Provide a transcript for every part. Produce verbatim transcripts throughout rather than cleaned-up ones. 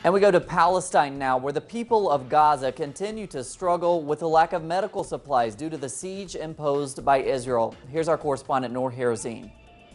And we go to Palestine now, where the people of Gaza continue to struggle with the lack of medical supplies due to the siege imposed by Israel. Here's our correspondent, Noor Harazin.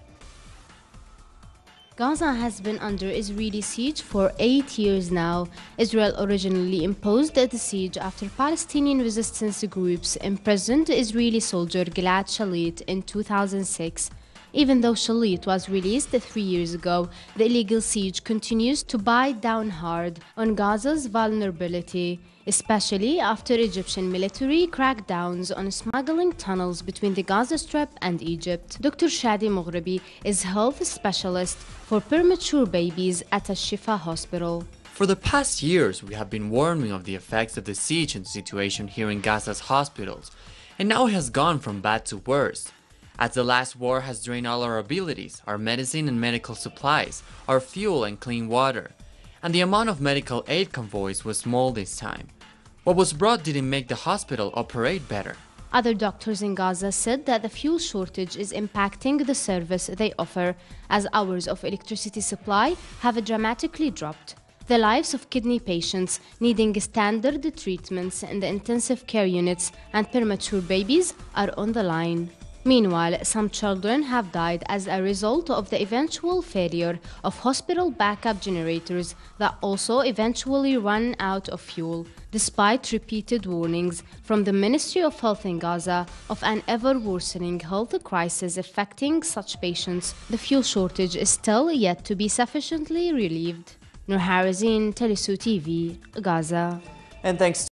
Gaza has been under Israeli siege for eight years now. Israel originally imposed the siege after Palestinian resistance groups imprisoned Israeli soldier Gilad Shalit in two thousand six. Even though Shalit was released three years ago, the illegal siege continues to bite down hard on Gaza's vulnerability, especially after Egyptian military crackdowns on smuggling tunnels between the Gaza Strip and Egypt. Doctor Shadi Moghrabi is health specialist for premature babies at Al-Shifa Hospital. For the past years, we have been warning of the effects of the siege and situation here in Gaza's hospitals, and now it has gone from bad to worse. As the last war has drained all our abilities, our medicine and medical supplies, our fuel and clean water, and the amount of medical aid convoys was small this time. What was brought didn't make the hospital operate better. Other doctors in Gaza said that the fuel shortage is impacting the service they offer, as hours of electricity supply have dramatically dropped. The lives of kidney patients needing standard treatments in the intensive care units and premature babies are on the line. Meanwhile, some children have died as a result of the eventual failure of hospital backup generators that also eventually run out of fuel, despite repeated warnings from the Ministry of Health in Gaza of an ever-worsening health crisis affecting such patients. The fuel shortage is still yet to be sufficiently relieved. Noor Harazin, Telesu T V, Gaza. And thanks